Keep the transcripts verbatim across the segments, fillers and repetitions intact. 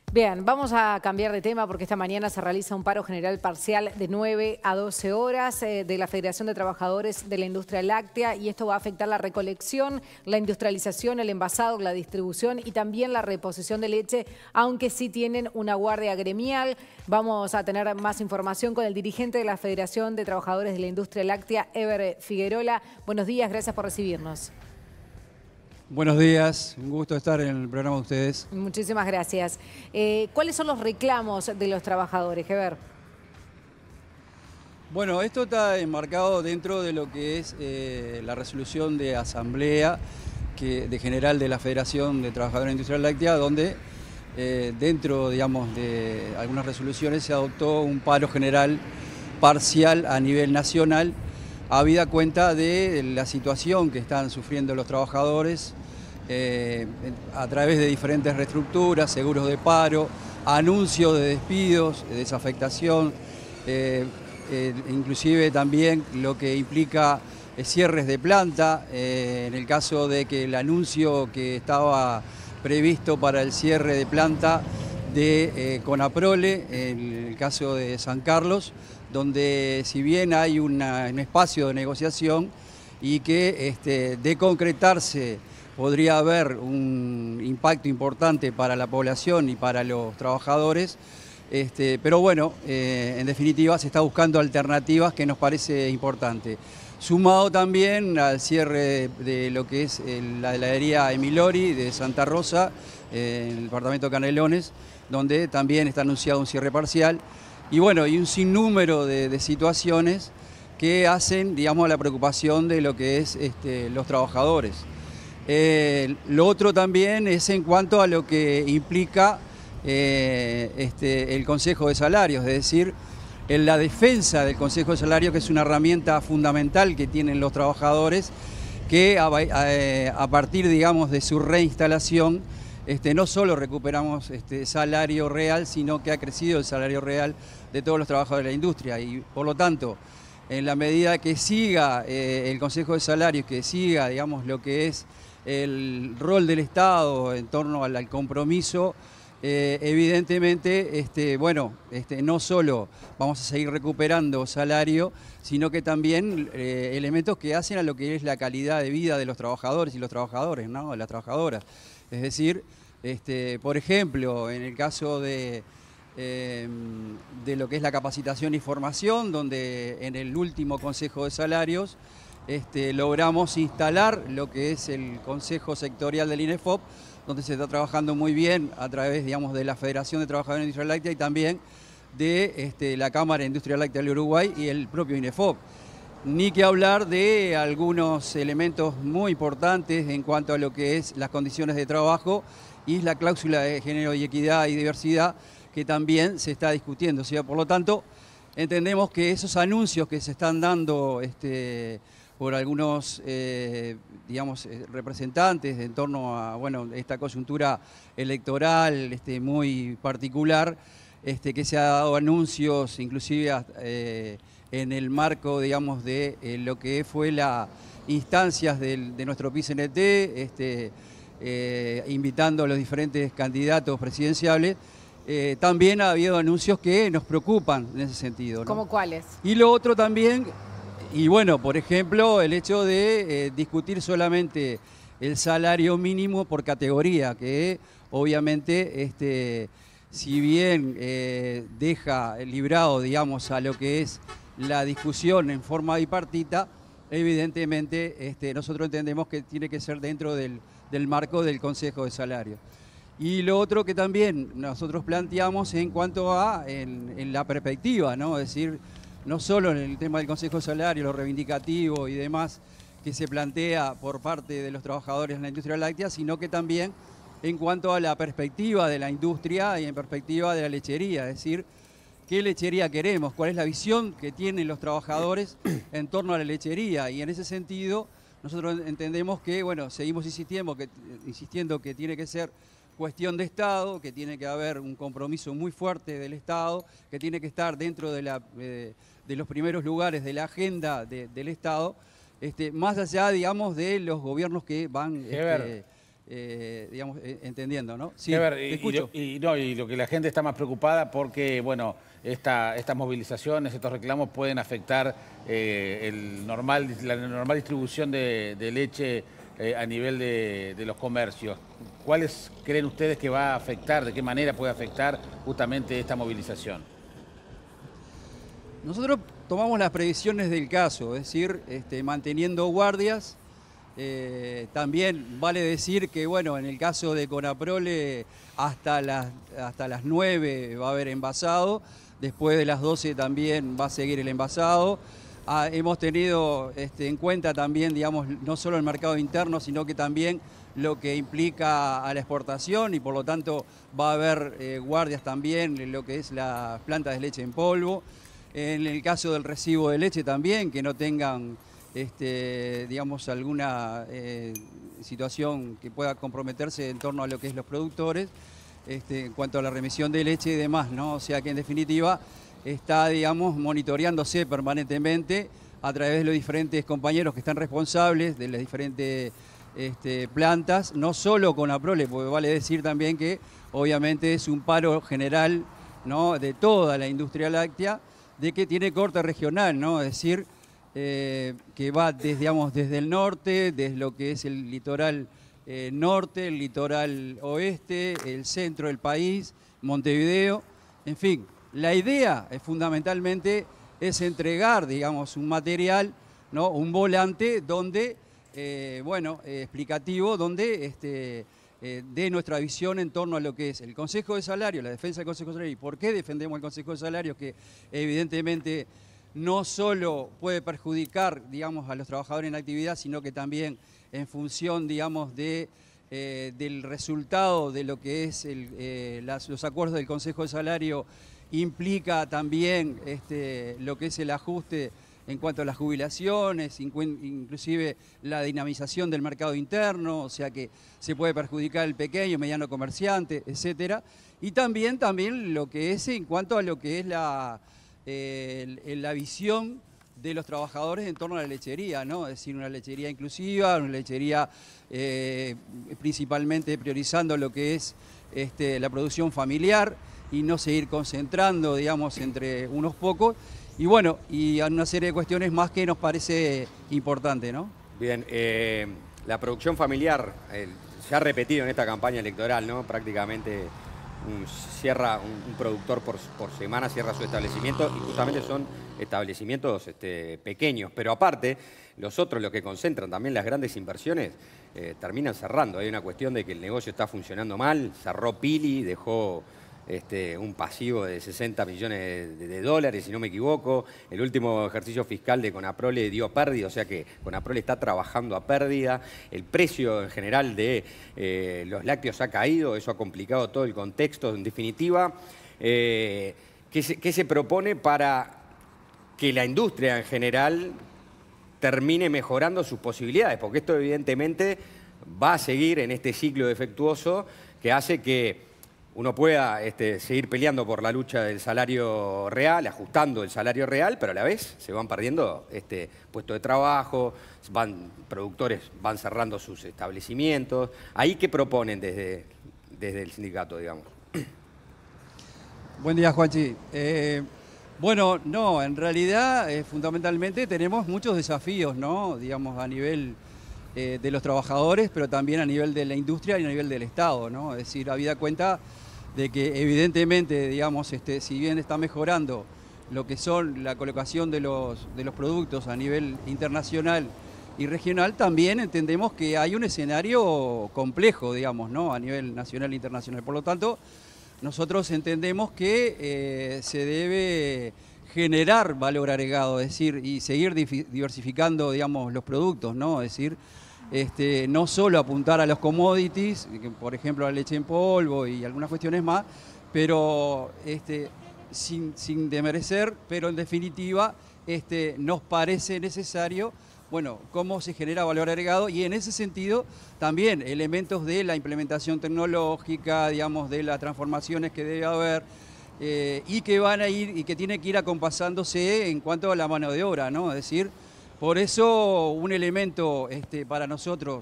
Bien, vamos a cambiar de tema porque esta mañana se realiza un paro general parcial de nueve a doce horas eh, de la Federación de Trabajadores de la Industria Láctea, y esto va a afectar la recolección, la industrialización, el envasado, la distribución y también la reposición de leche, aunque sí tienen una guardia gremial. Vamos a tener más información con el dirigente de la Federación de Trabajadores de la Industria Láctea, Eber Figuerola. Buenos días, gracias por recibirnos. Buenos días, un gusto estar en el programa de ustedes. Muchísimas gracias. Eh, ¿Cuáles son los reclamos de los trabajadores, Eber? Bueno, esto está enmarcado dentro de lo que es eh, la resolución de asamblea que, de general de la Federación de Trabajadores Industrial Láctea, donde eh, dentro, digamos, de algunas resoluciones se adoptó un paro general parcial a nivel nacional, habida cuenta de la situación que están sufriendo los trabajadores eh, a través de diferentes reestructuras, seguros de paro, anuncios de despidos, de desafectación, eh, eh, inclusive también lo que implica eh, cierres de planta, eh, en el caso de que el anuncio que estaba previsto para el cierre de planta de eh, Conaprole, en el caso de San Carlos, donde si bien hay una, un espacio de negociación y que este, de concretarse podría haber un impacto importante para la población y para los trabajadores, este, pero bueno, eh, en definitiva se está buscando alternativas que nos parece importante. Sumado también al cierre de lo que es el, la heladería Emilori de Santa Rosa, eh, en el departamento de Canelones, donde también está anunciado un cierre parcial. Y bueno, y un sinnúmero de, de situaciones que hacen, digamos, la preocupación de lo que es este, los trabajadores. Eh, lo otro también es en cuanto a lo que implica eh, este, el Consejo de Salarios, es decir, en la defensa del Consejo de Salarios, que es una herramienta fundamental que tienen los trabajadores, que a, a, a partir, digamos, de su reinstalación, Este, no solo recuperamos este, salario real, sino que ha crecido el salario real de todos los trabajadores de la industria, y por lo tanto, en la medida que siga eh, el Consejo de Salarios, que siga, digamos, lo que es el rol del Estado en torno al, al compromiso, eh, evidentemente, este, bueno, este, no solo vamos a seguir recuperando salario, sino que también eh, elementos que hacen a lo que es la calidad de vida de los trabajadores y los trabajadores, ¿no? De las trabajadoras. Es decir, este, por ejemplo, en el caso de, eh, de lo que es la capacitación y formación, donde en el último Consejo de Salarios este, logramos instalar lo que es el Consejo Sectorial del INEFOP, donde se está trabajando muy bien a través, digamos, de la Federación de Trabajadores de la Industria Láctea y también de este, la Cámara de Industria Láctea del Uruguay y el propio INEFOP. Ni que hablar de algunos elementos muy importantes en cuanto a lo que es las condiciones de trabajo y la cláusula de género y equidad y diversidad, que también se está discutiendo. O sea, por lo tanto, entendemos que esos anuncios que se están dando este, por algunos eh, digamos, representantes en torno a bueno, esta coyuntura electoral este, muy particular, este, que se ha dado anuncios inclusive eh, en el marco, digamos, de eh, lo que fue las instancias del, de nuestro P I C N T, este, eh, invitando a los diferentes candidatos presidenciales, eh, también ha habido anuncios que nos preocupan en ese sentido, ¿no? ¿Cómo cuáles? Y lo otro también, y bueno, por ejemplo, el hecho de eh, discutir solamente el salario mínimo por categoría, que obviamente, este, si bien eh, deja librado, digamos, a lo que es la discusión en forma bipartita, evidentemente este, nosotros entendemos que tiene que ser dentro del, del marco del Consejo de Salarios. Y lo otro que también nosotros planteamos en cuanto a en, en la perspectiva, ¿no? Es decir, no solo en el tema del Consejo de Salarios, lo reivindicativo y demás que se plantea por parte de los trabajadores en la industria láctea, sino que también en cuanto a la perspectiva de la industria y en perspectiva de la lechería, es decir, ¿qué lechería queremos? ¿Cuál es la visión que tienen los trabajadores en torno a la lechería? Y en ese sentido, nosotros entendemos que, bueno, seguimos insistiendo que, insistiendo que tiene que ser cuestión de Estado, que tiene que haber un compromiso muy fuerte del Estado, que tiene que estar dentro de, la, eh, de los primeros lugares de la agenda de, del Estado, este, más allá, digamos, de los gobiernos que van este, eh, digamos, eh, entendiendo, ¿no? Sí, a ver, te y, escucho. y, y, no, y lo que la gente está más preocupada porque, bueno, esta, estas movilizaciones, estos reclamos pueden afectar eh, el normal, la normal distribución de, de leche eh, a nivel de, de los comercios. ¿Cuáles creen ustedes que va a afectar, de qué manera puede afectar justamente esta movilización? Nosotros tomamos las previsiones del caso, es decir, este, manteniendo guardias. Eh, también vale decir que, bueno, en el caso de Conaprole, hasta las, hasta las nueve va a haber envasado, después de las doce también va a seguir el envasado. Ah, hemos tenido este, en cuenta también, digamos, no solo el mercado interno, sino que también lo que implica a la exportación, y por lo tanto va a haber eh, guardias también en lo que es las plantas de leche en polvo. En el caso del recibo de leche también, que no tengan, este, digamos, alguna eh, situación que pueda comprometerse en torno a lo que es los productores, este, en cuanto a la remisión de leche y demás, ¿no? O sea que en definitiva está, digamos, monitoreándose permanentemente a través de los diferentes compañeros que están responsables de las diferentes este, plantas, no solo Conaprole, porque vale decir también que obviamente es un paro general, ¿no?, de toda la industria láctea, de que tiene corte regional, ¿no? Es decir, eh, que va desde, digamos, desde el norte, desde lo que es el litoral eh, norte, el litoral oeste, el centro del país, Montevideo, en fin. La idea es, fundamentalmente es entregar, digamos, un material, ¿no?, un volante donde, eh, bueno, eh, explicativo, donde este, eh, dé nuestra visión en torno a lo que es el Consejo de Salario, la defensa del Consejo de Salario, y por qué defendemos el Consejo de Salario, que evidentemente no solo puede perjudicar, digamos, a los trabajadores en actividad, sino que también en función, digamos, de... Eh, del resultado de lo que es el, eh, las, los acuerdos del Consejo de Salario, implica también este, lo que es el ajuste en cuanto a las jubilaciones, inclusive la dinamización del mercado interno, o sea que se puede perjudicar el pequeño, mediano comerciante, etcétera. Y también, también lo que es en cuanto a lo que es la, eh, la visión de los trabajadores en torno a la lechería, ¿no? Es decir, una lechería inclusiva, una lechería eh, principalmente priorizando lo que es este, la producción familiar y no seguir concentrando, digamos, entre unos pocos. Y bueno, y una serie de cuestiones más que nos parece importante, ¿no? Bien, eh, la producción familiar eh, se ha repetido en esta campaña electoral, ¿no? Prácticamente un, cierra un, un productor por, por semana, cierra su establecimiento, y justamente son establecimientos este, pequeños, pero aparte, los otros, los que concentran también las grandes inversiones, eh, terminan cerrando. Hay una cuestión de que el negocio está funcionando mal, cerró Pili, dejó este, un pasivo de sesenta millones de, de dólares, si no me equivoco. El último ejercicio fiscal de Conaprole dio pérdida, o sea que Conaprole está trabajando a pérdida. El precio en general de eh, los lácteos ha caído, eso ha complicado todo el contexto. En definitiva, eh, ¿qué se, qué se propone para que la industria en general termine mejorando sus posibilidades? Porque esto evidentemente va a seguir en este ciclo defectuoso que hace que uno pueda este, seguir peleando por la lucha del salario real, ajustando el salario real, pero a la vez se van perdiendo este, puestos de trabajo, van, productores van cerrando sus establecimientos. ¿Ahí qué proponen desde, desde el sindicato, digamos? Buen día, Juanchi. Eh... Bueno, no, en realidad eh, fundamentalmente tenemos muchos desafíos, ¿no? Digamos, a nivel eh, de los trabajadores, pero también a nivel de la industria y a nivel del Estado, ¿no? Es decir, habida cuenta de que evidentemente, digamos, este, si bien está mejorando lo que son la colocación de los, de los productos a nivel internacional y regional, también entendemos que hay un escenario complejo, digamos, ¿no? A nivel nacional e internacional. Por lo tanto, nosotros entendemos que eh, se debe generar valor agregado, es decir, y seguir diversificando, digamos, los productos, ¿no? Es decir, este, no solo apuntar a los commodities, por ejemplo, la leche en polvo y algunas cuestiones más, pero este, sin, sin demerecer, pero en definitiva este, nos parece necesario, bueno, cómo se genera valor agregado, y en ese sentido también elementos de la implementación tecnológica, digamos, de las transformaciones que debe haber eh, y que van a ir y que tiene que ir acompasándose en cuanto a la mano de obra, ¿no? Es decir, por eso un elemento este, para nosotros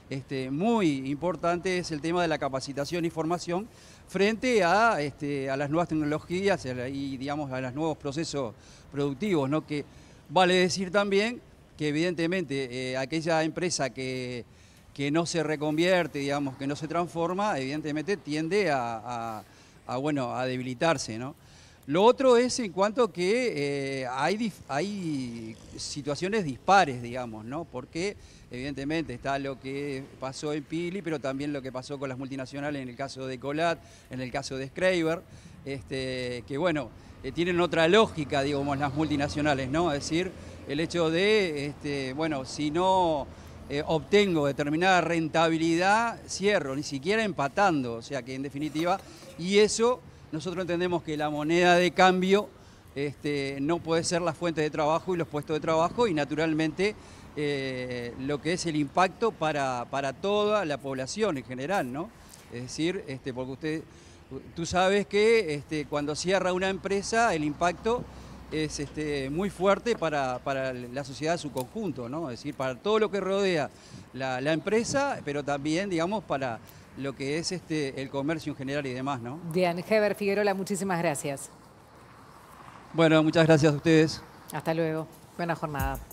este, muy importante es el tema de la capacitación y formación frente a, este, a las nuevas tecnologías y, digamos, a los nuevos procesos productivos, ¿no? Que vale decir también que evidentemente eh, aquella empresa que, que no se reconvierte, digamos, que no se transforma, evidentemente tiende a, a, a, bueno, a debilitarse, ¿no? Lo otro es en cuanto que eh, hay, hay situaciones dispares, digamos, ¿no? Porque evidentemente está lo que pasó en Pili, pero también lo que pasó con las multinacionales en el caso de Colat, en el caso de Schreiber, este, que bueno, eh, tienen otra lógica, digamos, las multinacionales, ¿no? Es decir, el hecho de, este, bueno, si no eh, obtengo determinada rentabilidad, cierro, ni siquiera empatando, o sea que en definitiva, y eso... Nosotros entendemos que la moneda de cambio este, no puede ser la fuente de trabajo y los puestos de trabajo y naturalmente eh, lo que es el impacto para, para toda la población en general, ¿no? Es decir, este, porque usted, tú sabes que este, cuando cierra una empresa el impacto es este, muy fuerte para, para la sociedad en su conjunto, ¿no? Es decir, para todo lo que rodea la, la empresa, pero también, digamos, para... lo que es este, el comercio en general y demás, ¿no? Bien, Heber Figuerola, muchísimas gracias. Bueno, muchas gracias a ustedes. Hasta luego. Buena jornada.